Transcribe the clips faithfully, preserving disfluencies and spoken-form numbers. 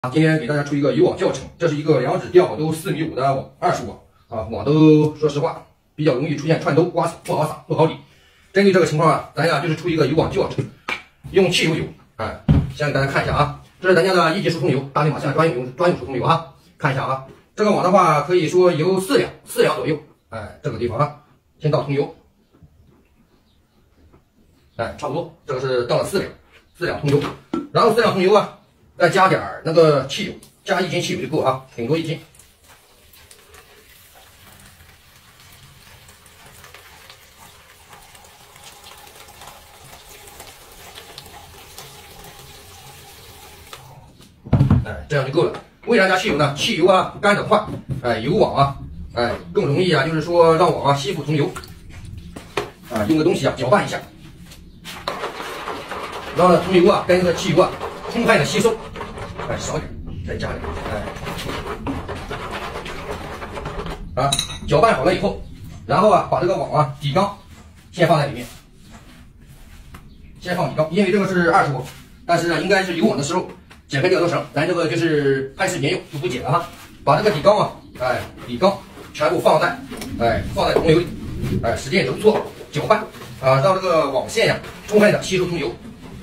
啊，今天给大家出一个渔网教程，这是一个两指钓都四米五的网，二十网啊，网都说实话比较容易出现串兜、刮撒，不好撒，不好理。针对这个情况啊，咱呀就是出一个渔网教程，用汽油油，哎，先给大家看一下啊，这是咱家的一级疏通油，大内马线专用专用疏通油啊，看一下啊，这个网的话可以说有四两，四两左右，哎，这个地方啊，先倒通油，哎，差不多，这个是倒了四两，四两通油，然后四两通油啊。 再加点儿那个汽油，加一斤汽油就够啊，顶多一斤。哎，这样就够了。为啥加汽油呢？汽油啊，干得快，哎，油网啊，哎，更容易啊，就是说让网啊吸附桐油。啊，用个东西啊搅拌一下，让这桐油啊跟这个汽油啊充分的吸收。 哎，少点，再加点，哎，啊，搅拌好了以后，然后啊，把这个网啊底缸先放在里面，先放底缸，因为这个是二十网，但是呢，应该是有网的时候解开钓头绳，咱这个就是拍视频用，就不解了哈。把这个底缸啊，哎，底缸全部放在，哎，放在桐油里，哎，使劲揉搓搅拌，啊，让这个网线呀充分的吸收桐油。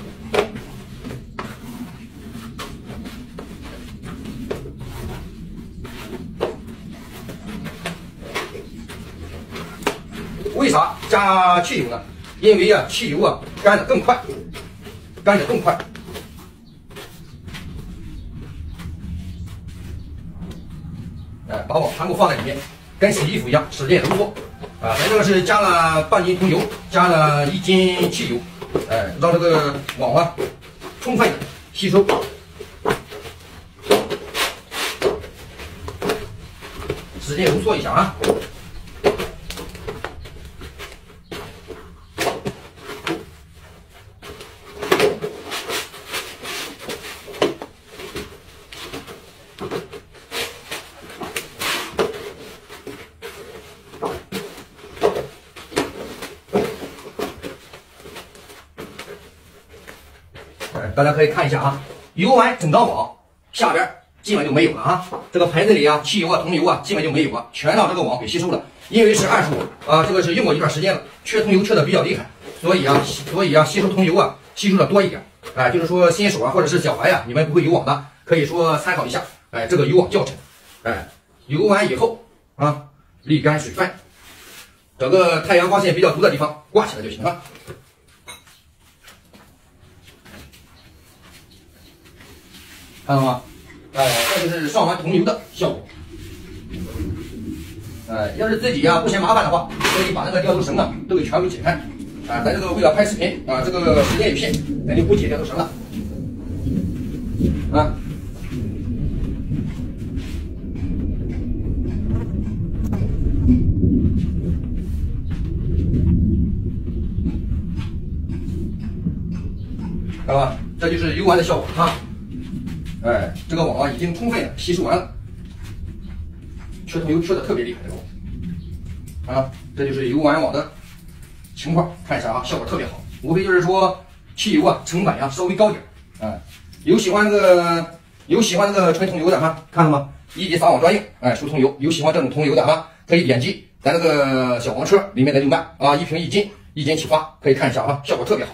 为啥加汽油呢？因为啊，汽油啊干得更快，干得更快。哎，把网全部放在里面，跟洗衣服一样，使劲揉搓。啊，咱这个是加了半斤桐油，加了一斤汽油，哎，让这个网啊充分的吸收。使劲揉搓一下啊。 大家可以看一下啊，游完整张网下边基本就没有了啊，这个盆子里啊，汽油啊、桐油啊，基本就没有了，全让这个网给吸收了。因为是二十网啊，这个是用过一段时间了，缺桐油缺的比较厉害，所以啊，所以啊，吸收桐油啊，吸收的多一点。哎，就是说新手啊，或者是小白呀、啊，你们不会游网的，可以说参考一下，哎，这个游网教程。哎，游完以后啊，沥干水分，找个太阳光线比较足的地方挂起来就行了。 看到吗？哎，这就是上完桐油的效果。哎，要是自己呀、不嫌麻烦的话，可以把那个钓头绳啊都给全部解开。啊，咱这个为了拍视频啊，这个时间有限，咱就不解钓头绳了。啊。看到吧？这就是游完的效果啊。 哎，这个网啊已经充分的吸收完了，缺桐油缺的特别厉害，这个网啊，这就是游完网的情况，看一下啊，效果特别好。无非就是说汽油啊成本呀、啊、稍微高点，哎，有喜欢那个有喜欢那个纯桐油的哈，看了吗？一级撒网专用，哎，疏桐油，有喜欢这种桐油的哈，可以点击咱那个小黄车里面的就卖啊，一瓶一斤，一斤起发，可以看一下啊，效果特别好。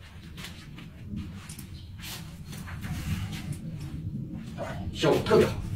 效果特别好。